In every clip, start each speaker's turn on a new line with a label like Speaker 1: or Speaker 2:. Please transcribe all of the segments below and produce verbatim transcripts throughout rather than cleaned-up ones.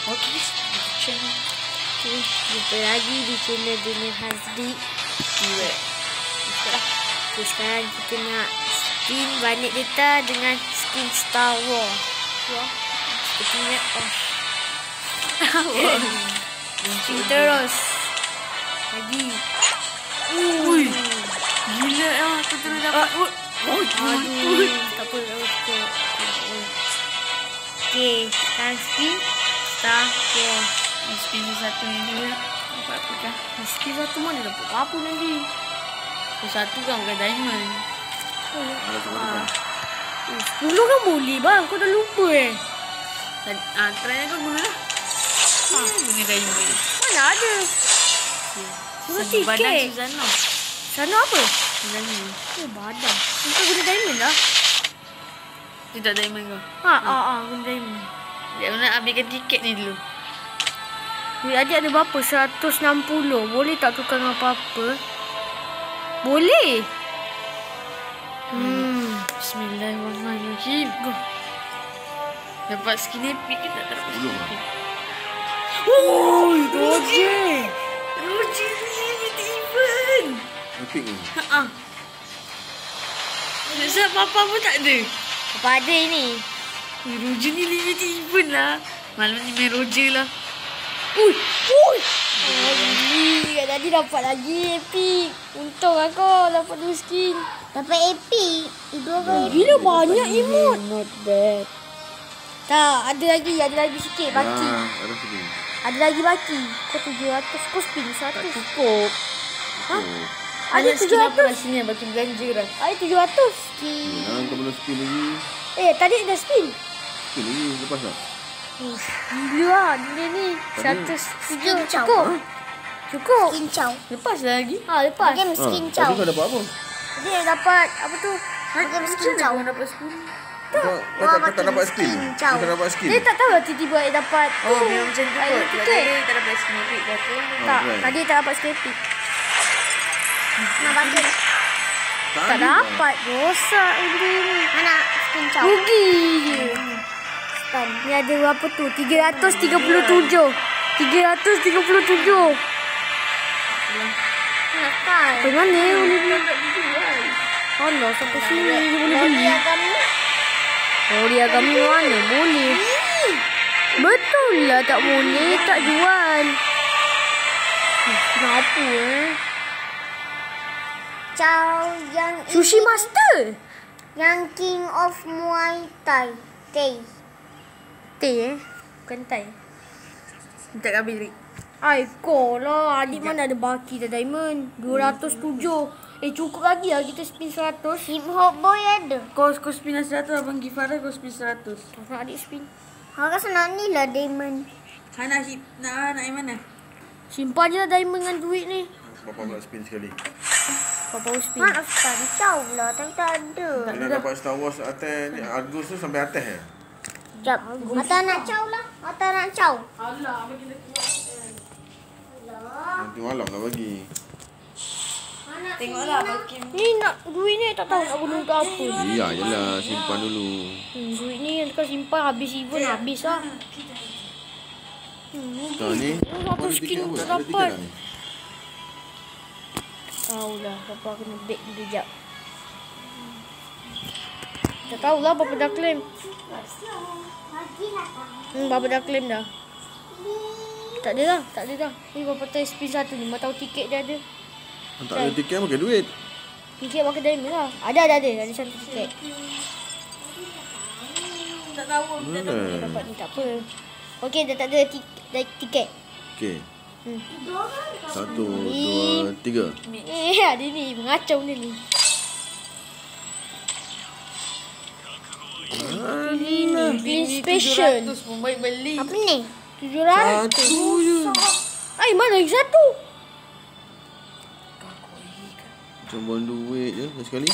Speaker 1: Okey, channel. Okay, jumpa lagi di channel Dunia Hazri.
Speaker 2: Iya.
Speaker 1: Okay, sekarang kita nak spin Banet Data dengan skin Star Wars. Wah, sepertinya oh. Spin terus. Lagi.
Speaker 2: Ui. Gila lah, aku terus dapat.
Speaker 1: Oh, oh, aduh. Tak apa, tak apa. Okay, sekarang spin Star Wars.
Speaker 2: Spin satu ni dia. Dapat apa kah?
Speaker 1: Spin satu mana dapat apa nanti?
Speaker 2: Yang satu kan bukan diamond.
Speaker 3: Ada sama depan.
Speaker 1: Sepuluh kan boleh bang, kau dah lupa eh.
Speaker 2: Ah, try kau guna lah. Ha, guna diamond.
Speaker 1: Mana ada? Guna
Speaker 2: Satu badan
Speaker 1: tiket.
Speaker 2: Susana.
Speaker 1: Sana apa?
Speaker 2: Susana.
Speaker 1: Oh badan. Kau guna diamond lah.
Speaker 2: Tidak diamond kau.
Speaker 1: Ha, ha, ha, guna diamond.
Speaker 2: Dia nak ambilkan tiket ni dulu.
Speaker 1: Duit adik ada berapa? seratus enam puluh. Boleh tak tukar dengan apa-apa? Boleh. Hmm.
Speaker 2: Bismillahirrahmanirrahim. Go. Dapat skin epic ke tak dapat skin
Speaker 3: Belum.
Speaker 2: epic?
Speaker 1: Oh, Roger.
Speaker 2: Roger ni even.
Speaker 3: Epic ni.
Speaker 2: Ha. Sebab papa pun tak ada.
Speaker 1: Apa ada ini?
Speaker 2: Eh, Roger ni limited event lah. Malam ni main Roger lah.
Speaker 1: Ui, ui. Oh, gini. Tadi dapat lagi epic. Untung aku dapat dua skin.
Speaker 4: Dapat epic. Itu apa?
Speaker 1: Gila banyak emote.
Speaker 3: Not bad.
Speaker 1: Tak, ada lagi, ada lagi sikit baki.
Speaker 3: Ah, ada sini.
Speaker 1: Ada lagi baki. Kau tujuh ratus, kau spin
Speaker 2: Tak
Speaker 1: seratus.
Speaker 2: cukup.
Speaker 1: Ha?
Speaker 3: Oh.
Speaker 1: Ada
Speaker 2: Banyak
Speaker 1: tujuh
Speaker 2: skin apa
Speaker 1: ratus.
Speaker 2: dah sini bagi belanja dah.
Speaker 1: Ada tujuh ratus.
Speaker 3: Jangan kau belum spin lagi.
Speaker 1: Eh, tadi dah spin.
Speaker 3: Spin lagi lepas tak?
Speaker 1: Uff, gila lah dia ni. Seratus tujuh.
Speaker 4: Skin chow.
Speaker 1: Cukup. Cukup.
Speaker 4: Skin chow.
Speaker 2: Lepas dah lagi.
Speaker 1: Ha, lepas.
Speaker 4: Game
Speaker 3: Ah,
Speaker 4: skin chow.
Speaker 3: tadi kau dapat apa?
Speaker 1: Jadi yang dapat, apa tu?
Speaker 4: Game skin chow.
Speaker 2: Kau dapat sepuluh.
Speaker 3: Kau, kau, tak, kau tak dapat skin.
Speaker 4: skin
Speaker 3: Kau
Speaker 4: chow.
Speaker 3: tak dapat skin.
Speaker 1: Dia tak tahu lah tiba-tiba dia dapat.
Speaker 2: Oh, memang macam tu
Speaker 1: Ada
Speaker 2: kot.
Speaker 1: tiket.
Speaker 2: Tadi tak dapat skin epic kata.
Speaker 1: Tak,
Speaker 3: right.
Speaker 1: tadi tak dapat skin epic.
Speaker 4: Nak bagi.
Speaker 1: Tak
Speaker 3: ada.
Speaker 1: dapat. Rosak benda ni.
Speaker 4: Mana skin chow?
Speaker 1: Rugi je.
Speaker 4: Stun.
Speaker 1: Ni ada berapa tu? tiga ratus tiga puluh tujuh. tiga ratus tiga puluh tujuh.
Speaker 4: Nak kan?
Speaker 1: Dari mana ya boleh beli? Allah, sampai sini je boleh beli.
Speaker 4: Kami.
Speaker 1: Oh, dia kami mana? Boleh. Betul lah tak boleh. Tak jual. Eh, Kenapa eh?
Speaker 4: Chow yang
Speaker 1: Sushi
Speaker 4: ini-
Speaker 1: Master?
Speaker 4: Yang King of Muay Thai. Tay.
Speaker 1: Teh eh? Bukan Thai.
Speaker 2: Tak habis duit.
Speaker 1: Ai, kau lah. Adik mana ada baki dah diamond. dua ratus tujuh. Eh, cukup lagi lah kita spin seratus.
Speaker 4: Hip Hop Boy ada.
Speaker 2: Kau kau spin seratus, abang Gifara kau spin seratus.
Speaker 1: Tak nak adik spin.
Speaker 4: Harga senang ni lah diamond.
Speaker 2: Hana hip nak nak yang mana?
Speaker 1: Simpan je lah diamond dengan duit ni.
Speaker 3: Papa pula spin sekali.
Speaker 1: Papa spin.
Speaker 4: Mana stun chow lah. Tapi tak ada.
Speaker 3: Dia nak dapat Star Wars atas ni. Argus tu sampai atas ya?
Speaker 4: Sekejap. Mata nak chow lah. Mata nak chow.
Speaker 2: Alah, bagi dia keluar.
Speaker 3: Nanti malam nak bagi.
Speaker 2: Tengoklah bagi.
Speaker 1: Ni nak duit ni tak tahu nak guna untuk apa.
Speaker 3: Iya je lah. Simpan dulu.
Speaker 1: Hmm, duit ni kau simpan habis event habis lah.
Speaker 3: Kau ni.
Speaker 1: Satu
Speaker 3: Ada
Speaker 1: skin
Speaker 3: tiket apa?
Speaker 1: tak
Speaker 3: Ada tiket
Speaker 1: dapat.
Speaker 3: tak ni?
Speaker 1: Tahulah, Papa kena beg dulu jap. Tak tahulah Papa dah claim. Hmm, Papa dah claim dah. Tak ada lah, tak ada dah. Ni Papa test spin satu ni, mana tahu tiket dia ada.
Speaker 3: Tak ada tiket pakai duit.
Speaker 1: Tiket pakai diamond lah. Ada, ada, ada. Ada satu tiket.
Speaker 2: Tak tahu. Tak tahu.
Speaker 3: Mana?
Speaker 1: Dapat ni tak apa. Okey, dah tak ada tik- tiket.
Speaker 3: Okey.
Speaker 1: Hmm.
Speaker 3: Satu, dua, tiga.
Speaker 1: Eh, ada ni. Mengacau dia ni. Ini ni. Clean special.
Speaker 2: tujuh ratus pun baik beli.
Speaker 4: Apa ni?
Speaker 1: tujuh ratus.
Speaker 3: Satu je.
Speaker 1: Ay, mana lagi satu?
Speaker 3: Macam buang duit je sekali.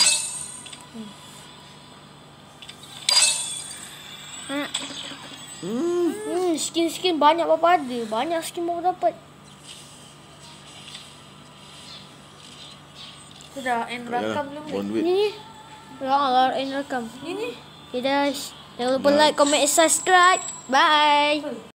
Speaker 1: Ha.
Speaker 3: Hmm.
Speaker 1: Hmm, skin-skin banyak Papa ada. Banyak skin Papa dapat.
Speaker 2: Sudah end rakam belum?
Speaker 3: Buang duit.
Speaker 1: Ni. Ya, end rakam.
Speaker 2: Ini.
Speaker 1: Okay, guys. Jangan lupa like, comment, and subscribe. Bye.